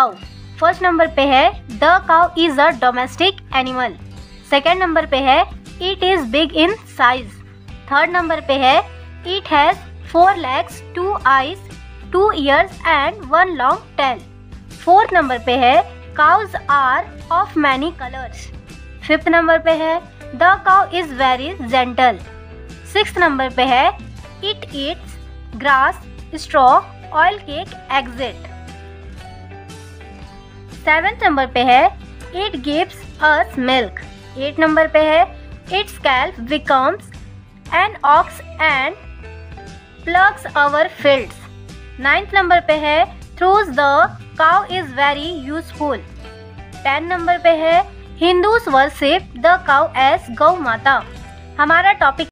Cow. First number पे है the cow is a domestic animal. Second number पे है it is big in size. Third number पे है it has 4 legs, 2 eyes, 2 ears and 1 long tail। Fourth number पे है cows are of many colors। Fifth number पे है the cow is very gentle। Sixth number पे है it eats grass, straw, oil cake, exit। Seventh number पे है it gives us milk। Eight number पे है its calf becomes an ox and plugs our fields। Ninth number पे है throws the cow is very useful। 10 number पे है Hindus worship the cow as गौ माता। हमारा टॉपिक